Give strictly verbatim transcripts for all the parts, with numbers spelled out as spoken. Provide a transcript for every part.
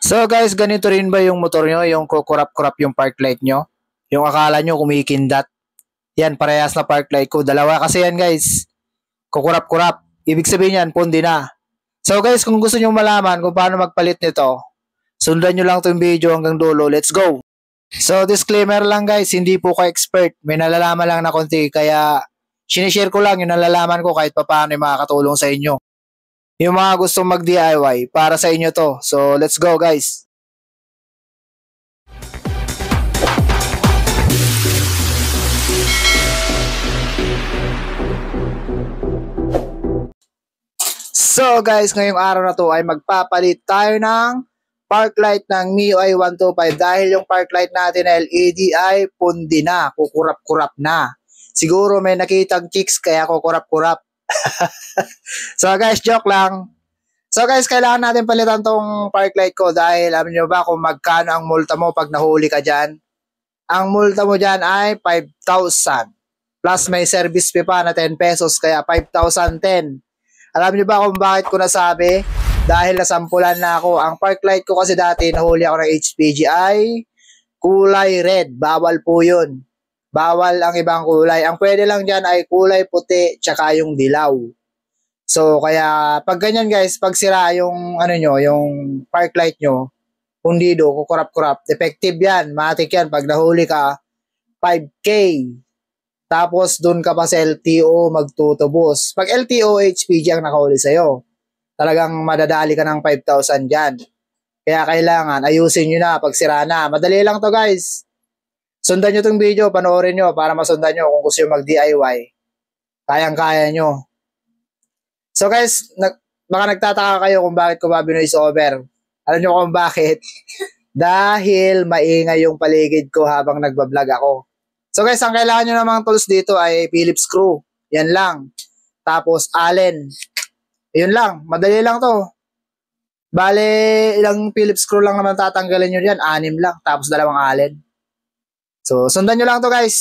So guys, ganito rin ba yung motor nyo? Yung kukurap-kurap yung park light nyo? Yung akala nyo kumikindat? Yan, parehas na park light ko. Dalawa kasi yan guys. Kukurap-kurap. Ibig sabihin yan, pundi na. So guys, kung gusto nyo malaman kung paano magpalit nito, sundan nyo lang itong video hanggang dulo. Let's go! So disclaimer lang guys, hindi po ko expert. May nalalaman lang na konti. Kaya sinishare ko lang yung nalalaman ko kahit pa paano yung makakatulong sa inyo. Yung mga gustong mag-D I Y, para sa inyo to. So, let's go guys! So guys, ngayong araw na to ay magpapalit tayo ng park light ng M I U I one two five dahil yung park light natin na L E D ay pundi na, kukurap-kurap na. Siguro may nakitang chicks kaya kukurap-kurap. So guys, joke lang. So guys, kailangan natin palitan tong park light ko dahil alam nyo ba kung magkano ang multa mo pag nahuli ka dyan? Ang multa mo dyan ay five thousand. Plus may service fee pa na ten pesos kaya five thousand ten. Alam nyo ba kung bakit ko nasabi? Dahil nasampulan na ako. Ang park light ko kasi dati nahuli ako ng H P G ay kulay red. Bawal po yun. Bawal ang ibang kulay. Ang pwede lang dyan ay kulay puti tsaka yung dilaw. So, kaya pag ganyan guys, pag sira yung ano nyo, yung park light nyo, pundido, kukurap-kurap, effective yan. Matik yan. Pag nahuli ka, five K. Tapos, dun ka pa sa L T O magtutubos. Pag L T O, H P G ang nakahuli sa'yo, talagang madadali ka ng five thousand dyan. Kaya kailangan, ayusin nyo na pag sira na. Madali lang to guys. Sundan nyo tong video, panoorin nyo para masundan nyo kung gusto nyo mag-D I Y. Kayang-kaya nyo. So guys, nag, baka nagtataka kayo kung bakit ko ba binoise over. Alam nyo kung bakit? Dahil maingay yung paligid ko habang nagbablog ako. So guys, ang kailangan nyo namang tools dito ay Phillips screw. Yan lang. Tapos Allen. Yun lang. Madali lang to. Bale, ilang Phillips screw lang naman tatanggalin nyo dyan. Anim lang. Tapos dalawang Allen. So, sundan nyo lang to guys.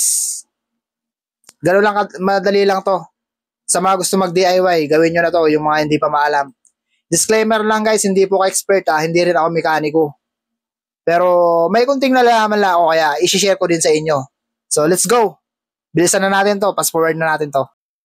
Gano'n lang, madali lang to. Sa mga gusto mag-D I Y, gawin nyo na to, yung mga hindi pa maalam. Disclaimer lang guys, hindi po ka expert ha, hindi rin ako mekaniko. Pero may kunting nalalaman lang ako, kaya isi-share ko din sa inyo. So, let's go. Bilisan na natin to, fast forward na natin to.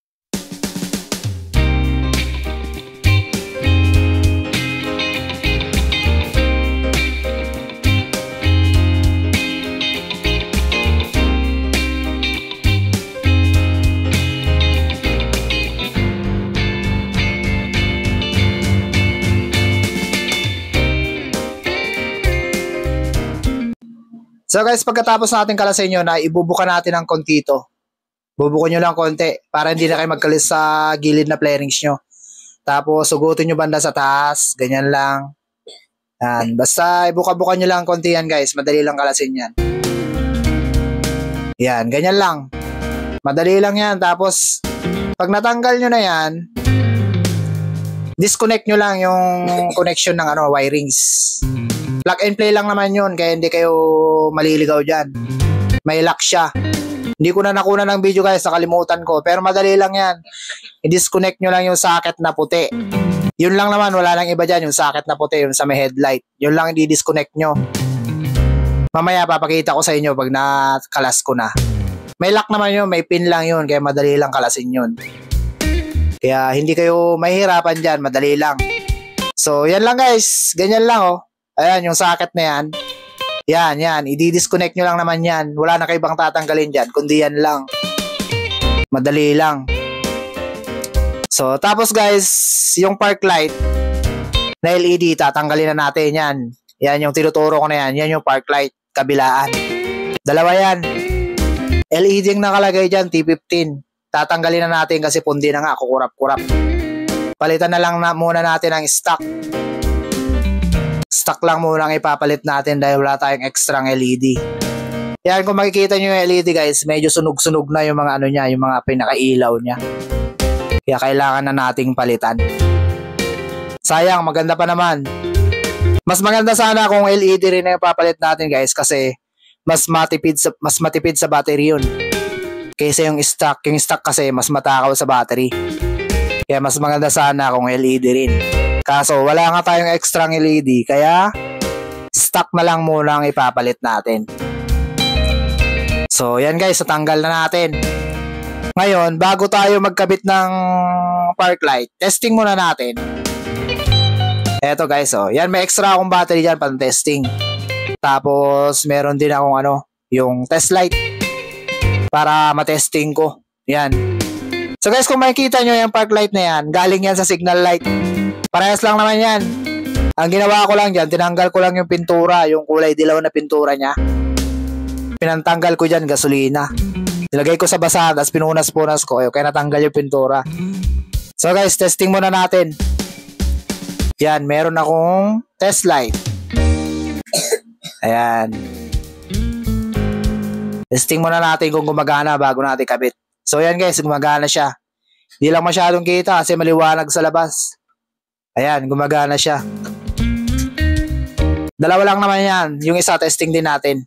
So guys, pagkatapos natin kalasin nyo na ibubuka natin ng konti ito. Bubuko nyo lang konti para hindi na kayo magkalis sa gilid na flarings nyo. Tapos sugutin nyo banda sa taas, ganyan lang. Yan. Basta ibuka-buka nyo lang konti yan guys, madali lang kalasin yan. Yan, ganyan lang. Madali lang yan. Tapos pag natanggal nyo na yan, disconnect nyo lang yung connection ng ano, wirings. Plug and play lang naman yun, kaya hindi kayo maliligaw dyan. May lock siya. Hindi ko na nakuna ng video guys, nakalimutan ko. Pero madali lang yan. I-disconnect nyo lang yung socket na puti. Yun lang naman, wala lang iba dyan. Yung socket na puti, yung sa may headlight. Yun lang i-disconnect nyo. Mamaya papakita ko sa inyo pag nakalas ko na. May lock naman yun, may pin lang yun. Kaya madali lang kalasin yun. Kaya hindi kayo mahihirapan dyan, madali lang. So yan lang guys, ganyan lang oh. Ayan, yung socket na yan. Yan, yan. I-disconnect nyo lang naman yan. Wala na kayo ibang tatanggalin dyan, kundi yan lang. Madali lang. So, tapos guys, yung park light na L E D, tatanggalin na natin yan. Yan, yung tinuturo ko na yan. Yan yung park light, kabilaan. Dalawa yan. L E D yung nakalagay dyan, T fifteen. Tatanggalin na natin kasi pundi na nga, kukurap-kurap. Palitan na lang na muna natin ang stock. Stock lang muna ang ipapalit natin dahil wala tayong extra L E D. Yan, kung makikita nyo yung L E D guys, medyo sunog-sunog na yung mga ano niya, yung mga pinakailaw niya. Kaya kailangan na nating palitan. Sayang, maganda pa naman. Mas maganda sana kung L E D rin na yung papalit natin guys kasi mas matipid sa, mas matipid sa battery yun. Kaysa yung stock, yung stock kasi mas matakaw sa battery. Kaya mas maganda sana kung L E D rin. Kaso wala nga tayong extra L E D kaya stock na lang muna ang ipapalit natin. So yan guys, natanggal na natin. Ngayon, bago tayo magkabit ng park light, testing muna natin. Eto guys, oh, yan may extra akong battery dyan pang testing. Tapos meron din akong ano, yung test light para matesting ko. Yan. So guys, kung makikita nyo yung park light na yan, galing yan sa signal light. Parehas lang naman yan. Ang ginawa ko lang dyan, tinanggal ko lang yung pintura, yung kulay dilaw na pintura niya. Pinantanggal ko dyan, gasolina. Nilagay ko sa basahan, tapos pinunas-punas ko. Kaya natanggal yung pintura. So guys, testing muna natin. Yan, meron akong test light. Ayan. Testing muna natin kung gumagana bago natin kabit. So yan guys, gumagana siya. Hindi lang masyadong kita kasi maliwanag sa labas. Ayan, gumagana siya. Dalawa lang naman yan. Yung isa, testing din natin.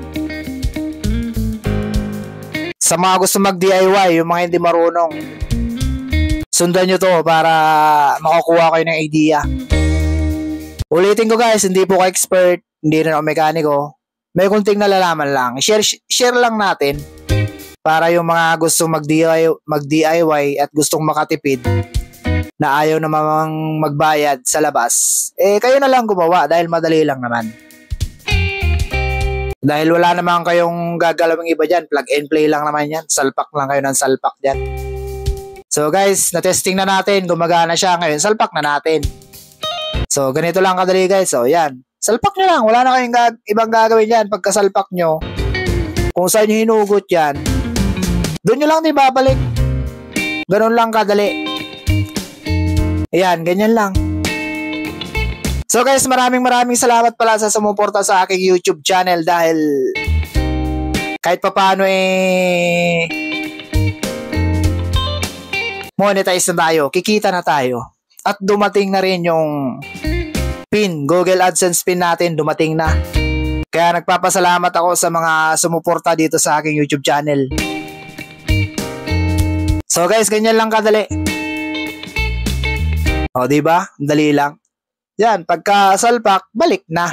Sa mga gusto mag-D I Y, yung mga hindi marunong, sundan nyo to para makakuha kayo ng idea. Ulitin ko guys, hindi po ka expert, hindi rin ako mekaniko. May kunting nalalaman lang. Share, share lang natin para yung mga gustong mag-D I Y, mag-D I Y at gustong makatipid na ayaw namang magbayad sa labas, eh kayo na lang gumawa dahil madali lang naman. Dahil wala naman kayong gagalawing iba dyan, plug and play lang naman yan, salpak lang kayo ng salpak dyan. So guys, na-testing na natin, gumagana siya ngayon, salpak na natin. So ganito lang kadali guys, so yan, salpak nyo lang, wala na kayong gag ibang gagawin dyan. Pagkasalpak nyo, kung saan nyo hinugot yan, doon nyo lang di babalik. Ganun lang kadali. Ayan, ganyan lang. So guys, maraming maraming salamat pala sa sumuporta sa aking YouTube channel dahil kahit papaano eh monetize na tayo, kikita na tayo. At dumating na rin yung pin, Google AdSense pin natin, dumating na. Kaya nagpapasalamat ako sa mga sumuporta dito sa aking YouTube channel. So guys, ganyan lang kadali. O, diba? Dali lang. Yan, pagka salpak, balik na.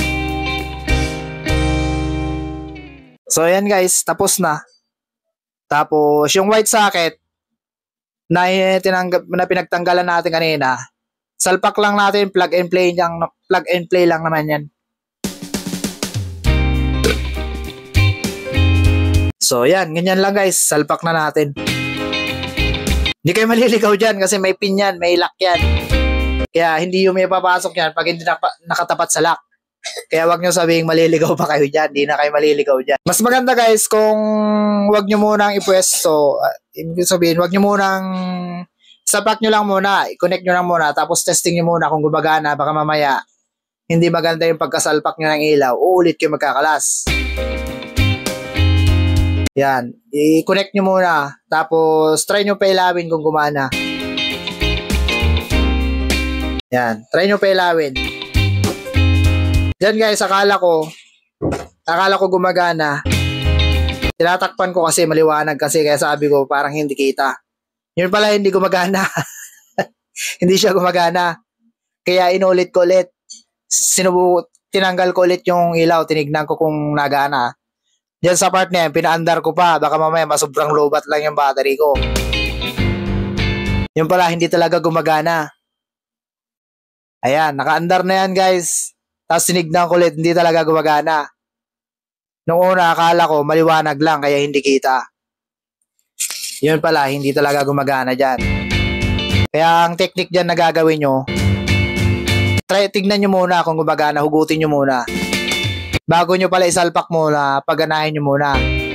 So, yan guys, tapos na. Tapos, yung white socket na, tinanggap, na pinagtanggalan natin kanina, salpak lang natin, plug and play, yung, plug and play lang naman yan. So, yan, ganyan lang guys, salpak na natin. Hindi kayo maliligaw dyan kasi may pin yan, may lock yan. Kaya hindi yung may papasok yan pag hindi na, nakatapat sa lock. Kaya wag nyo sabihin maliligaw pa kayo dyan. Hindi na kayo maliligaw dyan. Mas maganda guys kung wag nyo munang ipwesto. Uh, ibig sabihin, wag nyo munang sapak nyo lang muna. I-connect nyo lang muna. Tapos testing nyo muna kung gumagana. Baka mamaya hindi maganda yung pagkasalpak nyo ng ilaw. Uulit kayo magkakalas. Yan. I-connect nyo muna. Tapos try nyo pailawin kung gumana. Yan, try nyo pailawin. Diyan guys, akala ko akala ko gumagana. Tinatakpan ko kasi maliwanag kasi kaya sabi ko parang hindi kita. Yun pala hindi gumagana. Hindi siya gumagana. Kaya inulit ko ulit. Sinubu tinanggal ko ulit yung ilaw, tinignan ko kung nagana. Diyan sa part na yan, pinaandar ko pa. Baka mamaya masobrang lobat lang yung battery ko. Yun pala, hindi talaga gumagana. Ayan, naka-andar na yan guys. Tapos sinignan ko ulit, hindi talaga gumagana. Nung una, akala ko maliwanag lang kaya hindi kita. Yun pala, hindi talaga gumagana dyan. Kaya ang technique dyan na gagawin nyo, try, tignan nyo muna kung gumagana, hugutin nyo muna. Bago nyo pala isalpak muna, paganahin nyo muna.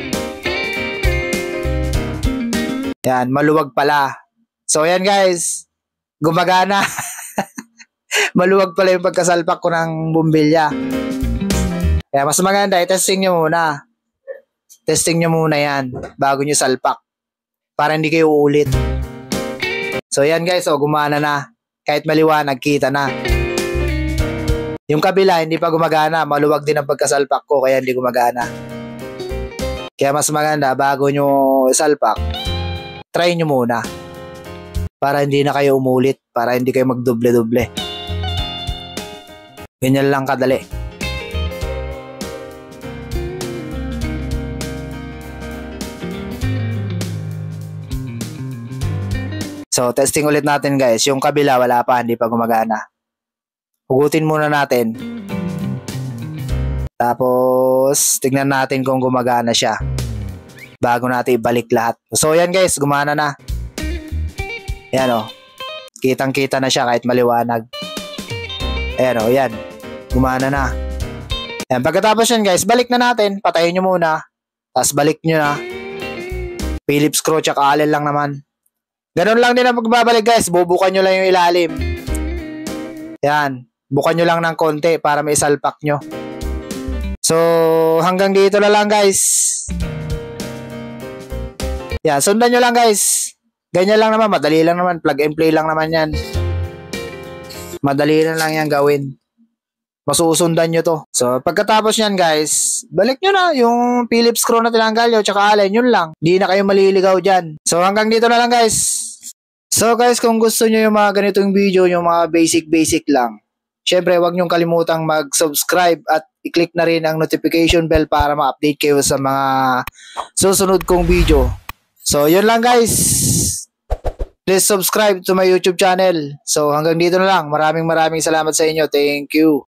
Yan, maluwag pala. So yan guys, gumagana. Maluwag pala yung pagkasalpak ko ng bumbilya. Kaya mas maganda, i-testing nyo muna. Testing nyo muna yan bago nyo salpak. Para hindi kayo uulit. So yan guys, oh, gumana na. Kahit maliwanag, kita na. Yung kabila, hindi pa gumagana. Maluwag din ang pagkasalpak ko, kaya hindi gumagana. Kaya mas maganda, bago nyo salpak, try nyo muna. Para hindi na kayo umulit. Para hindi kayo magdoble-doble. Ganyan lang kadali. So, testing ulit natin guys. Yung kabila, wala pa, hindi pa gumagana. Hugutin muna natin. Tapos, tignan natin kung gumagana siya. Bago natin ibalik lahat. So, yan guys, gumana na. Yan o. Kitang-kita na siya kahit maliwanag. Ayan o, yan. Gumana na. Ayan, pagkatapos yan guys, balik na natin. Patayin nyo muna. Tapos balik nyo na. Phillips screw, tsaka allen lang naman. Ganun lang din ang pagbabalik guys. Bubukan nyo lang yung ilalim. Yan. Bukan nyo lang ng konti para may salpak nyo. So, hanggang dito na lang guys. Yan. Sundan nyo lang guys. Ganyan lang naman. Madali lang naman. Plug and play lang naman yan. Madali na lang yan gawin. Masusundan nyo to. So, pagkatapos yan guys, balik nyo na yung Phillips screw na tinanggal nyo tsaka allen. Yun lang. Hindi na kayo maliligaw dyan. So, hanggang dito na lang guys. So guys, kung gusto nyo yung mga ganitong video, yung mga basic-basic lang, syempre huwag nyong kalimutang mag-subscribe at i-click na rin ang notification bell para ma-update kayo sa mga susunod kong video. So yun lang guys. Please subscribe to my YouTube channel. So hanggang dito na lang. Maraming maraming salamat sa inyo. Thank you.